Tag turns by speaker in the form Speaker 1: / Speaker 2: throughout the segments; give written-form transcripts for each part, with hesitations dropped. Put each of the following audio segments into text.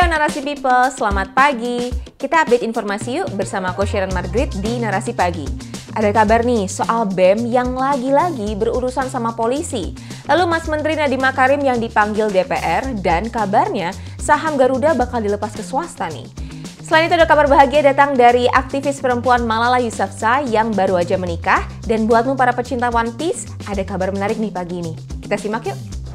Speaker 1: Narasi People, selamat pagi. Kita update informasi yuk bersama Coach Sharon Margaret di Narasi Pagi. Ada kabar nih soal BEM yang lagi-lagi berurusan sama polisi. Lalu Mas Menteri Nadiem Makarim yang dipanggil DPR dan kabarnya saham Garuda bakal dilepas ke swasta nih. Selain itu ada kabar bahagia datang dari aktivis perempuan Malala Yousafzai yang baru aja menikah. Dan buatmu para pecinta One Piece, ada kabar menarik nih pagi ini. Kita simak yuk.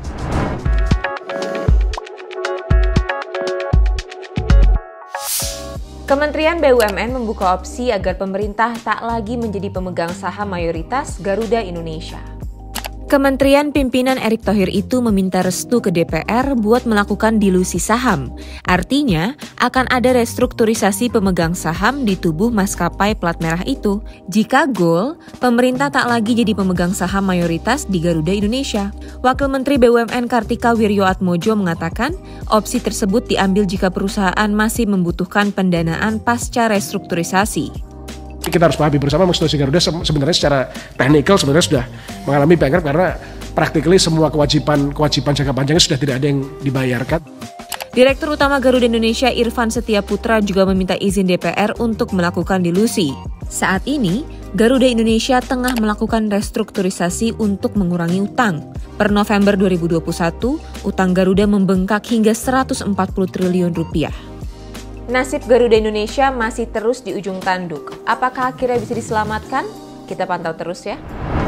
Speaker 1: Kementerian BUMN membuka opsi agar pemerintah tak lagi menjadi pemegang saham mayoritas Garuda Indonesia. Kementerian pimpinan Erick Thohir itu meminta restu ke DPR buat melakukan dilusi saham. Artinya, akan ada restrukturisasi pemegang saham di tubuh maskapai plat merah itu. Jika goal, pemerintah tak lagi jadi pemegang saham mayoritas di Garuda Indonesia. Wakil Menteri BUMN Kartika Wirjoatmojo mengatakan, opsi tersebut diambil jika perusahaan masih membutuhkan pendanaan pasca restrukturisasi.
Speaker 2: Kita harus pahami bersama situasi Garuda sebenarnya secara teknikal sebenarnya sudah mengalami bankrupt karena practically semua kewajiban jangka panjangnya sudah tidak ada yang dibayarkan.
Speaker 1: Direktur Utama Garuda Indonesia Irfan Setiaputra juga meminta izin DPR untuk melakukan dilusi. Saat ini, Garuda Indonesia tengah melakukan restrukturisasi untuk mengurangi utang. Per November 2021, utang Garuda membengkak hingga 140 triliun rupiah. Nasib Garuda Indonesia masih terus di ujung tanduk. Apakah akhirnya bisa diselamatkan? Kita pantau terus ya.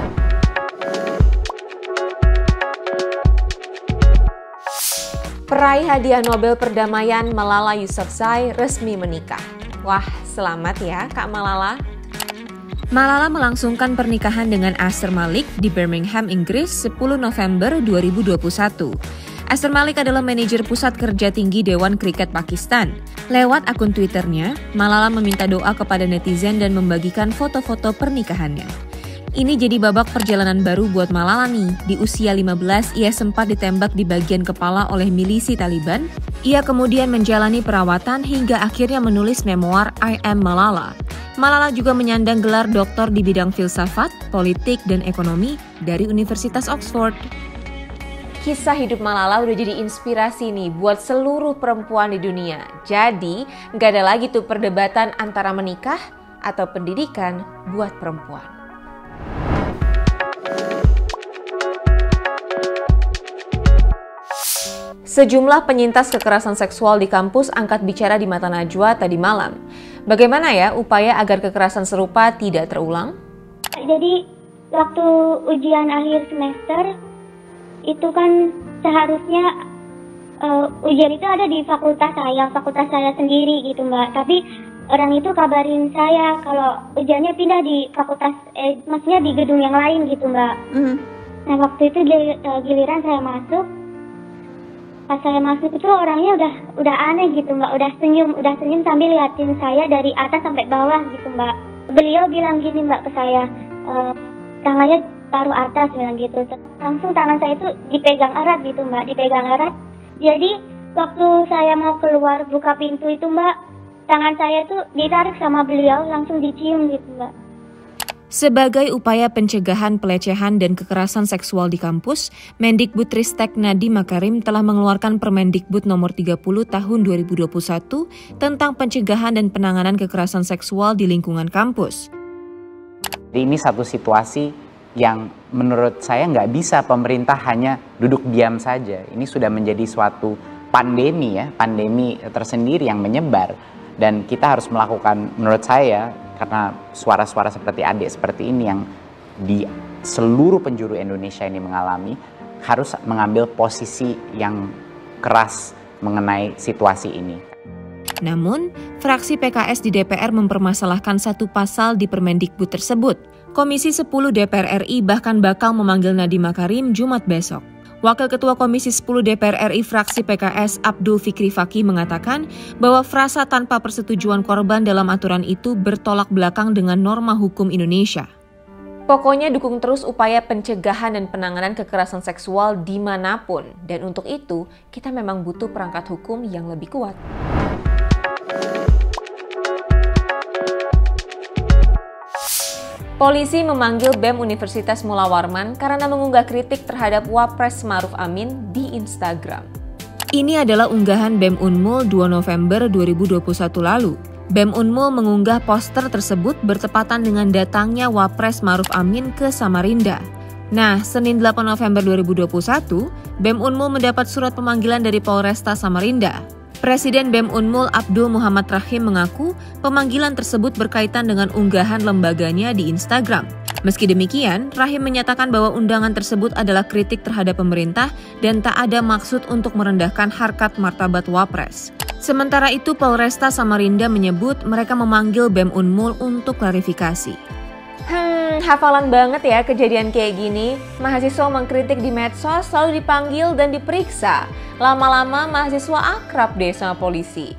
Speaker 1: Peraih hadiah Nobel Perdamaian Malala Yousafzai resmi menikah. Wah, selamat ya Kak Malala. Malala melangsungkan pernikahan dengan Asr Malik di Birmingham, Inggris 10 November 2021. Asr Malik adalah manajer pusat kerja tinggi Dewan Kriket Pakistan. Lewat akun Twitternya, Malala meminta doa kepada netizen dan membagikan foto-foto pernikahannya. Ini jadi babak perjalanan baru buat Malala nih. Di usia 15, ia sempat ditembak di bagian kepala oleh milisi Taliban. Ia kemudian menjalani perawatan hingga akhirnya menulis memoir I Am Malala. Malala juga menyandang gelar doktor di bidang filsafat, politik, dan ekonomi dari Universitas Oxford. Kisah hidup Malala udah jadi inspirasi nih buat seluruh perempuan di dunia. Jadi, nggak ada lagi tuh perdebatan antara menikah atau pendidikan buat perempuan. Sejumlah penyintas kekerasan seksual di kampus angkat bicara di mata Najwa tadi malam. Bagaimana ya upaya agar kekerasan serupa tidak terulang?
Speaker 3: Jadi, waktu ujian akhir semester, itu kan seharusnya ujian itu ada di fakultas saya sendiri gitu Mbak. Tapi orang itu kabarin saya kalau ujiannya pindah di fakultas, maksudnya di gedung yang lain gitu Mbak. Nah waktu itu giliran saya masuk, pas saya masuk itu orangnya udah aneh gitu Mbak, udah senyum sambil liatin saya dari atas sampai bawah gitu Mbak. Beliau bilang gini Mbak ke saya, tangannya taruh atas bilang gitu. Langsung tangan saya itu dipegang erat gitu Mbak, dipegang erat. Jadi waktu saya mau keluar buka pintu itu Mbak, tangan saya tuh ditarik sama beliau, langsung dicium gitu Mbak.
Speaker 1: Sebagai upaya pencegahan pelecehan dan kekerasan seksual di kampus, Mendikbudristek Nadiem Makarim telah mengeluarkan Permendikbud nomor 30 tahun 2021 tentang pencegahan dan penanganan kekerasan seksual di lingkungan kampus.
Speaker 4: Ini satu situasi yang menurut saya nggak bisa pemerintah hanya duduk diam saja. Ini sudah menjadi suatu pandemi ya, pandemi tersendiri yang menyebar. Dan kita harus melakukan, menurut saya, karena suara-suara seperti adik seperti ini yang di seluruh penjuru Indonesia ini mengalami, harus mengambil posisi yang keras mengenai situasi ini.
Speaker 1: Namun, fraksi PKS di DPR mempermasalahkan satu pasal di Permendikbud tersebut. Komisi 10 DPR RI bahkan bakal memanggil Nadiem Makarim Jumat besok. Wakil Ketua Komisi 10 DPR RI fraksi PKS Abdul Fikri Fakih mengatakan bahwa frasa tanpa persetujuan korban dalam aturan itu bertolak belakang dengan norma hukum Indonesia. Pokoknya dukung terus upaya pencegahan dan penanganan kekerasan seksual dimanapun. Dan untuk itu, kita memang butuh perangkat hukum yang lebih kuat. Polisi memanggil BEM Universitas Mula Warman karena mengunggah kritik terhadap Wapres Ma'ruf Amin di Instagram. Ini adalah unggahan BEM Unmul 2 November 2021 lalu. BEM Unmul mengunggah poster tersebut bertepatan dengan datangnya Wapres Maruf Amin ke Samarinda. Nah, Senin 8 November 2021, BEM Unmul mendapat surat pemanggilan dari Polresta Samarinda. Presiden BEM Unmul Abdul Muhammad Rahim mengaku pemanggilan tersebut berkaitan dengan unggahan lembaganya di Instagram. Meski demikian, Rahim menyatakan bahwa undangan tersebut adalah kritik terhadap pemerintah dan tak ada maksud untuk merendahkan harkat martabat Wapres. Sementara itu, Polresta Samarinda menyebut mereka memanggil BEM Unmul untuk klarifikasi.
Speaker 5: Hafalan banget ya kejadian kayak gini. Mahasiswa mengkritik di medsos selalu dipanggil dan diperiksa. Lama-lama mahasiswa akrab deh sama polisi.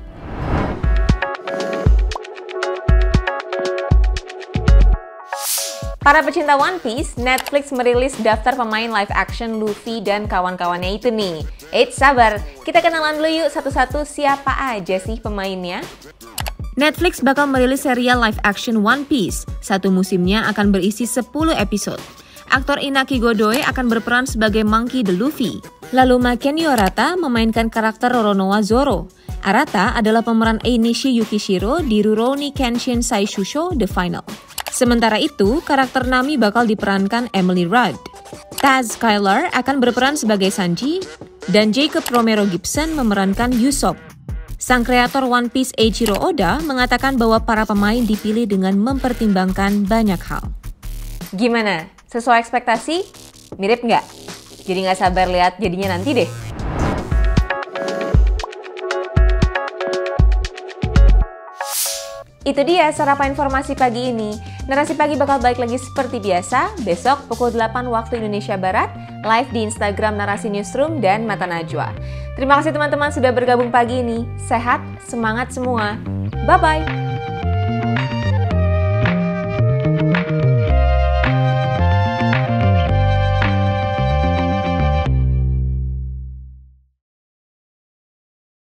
Speaker 5: Para pecinta One Piece, Netflix merilis daftar pemain live action Luffy dan kawan-kawannya itu nih. Eits, sabar, kita kenalan dulu yuk satu-satu siapa aja sih pemainnya.
Speaker 1: Netflix bakal merilis serial live action One Piece. Satu musimnya akan berisi 10 episode. Aktor Inaki Godoy akan berperan sebagai Monkey D. Luffy. Lalu Makeni Arata memainkan karakter Roronoa Zoro. Arata adalah pemeran Einishi Yukishiro di Rurouni Kenshin Saishusho The Final. Sementara itu, karakter Nami bakal diperankan Emily Rudd. Taz Skylar akan berperan sebagai Sanji, dan Jacob Romero Gibson memerankan Usopp. Sang kreator One Piece Eiichiro Oda mengatakan bahwa para pemain dipilih dengan mempertimbangkan banyak hal.
Speaker 5: Gimana? Sesuai ekspektasi? Mirip nggak? Jadi nggak sabar lihat jadinya nanti deh. Itu dia sarapan informasi pagi ini. Narasi Pagi bakal balik lagi seperti biasa besok pukul 8 waktu Indonesia Barat, live di Instagram Narasi Newsroom dan Mata Najwa. Terima kasih teman-teman sudah bergabung pagi ini. Sehat, semangat semua. Bye-bye.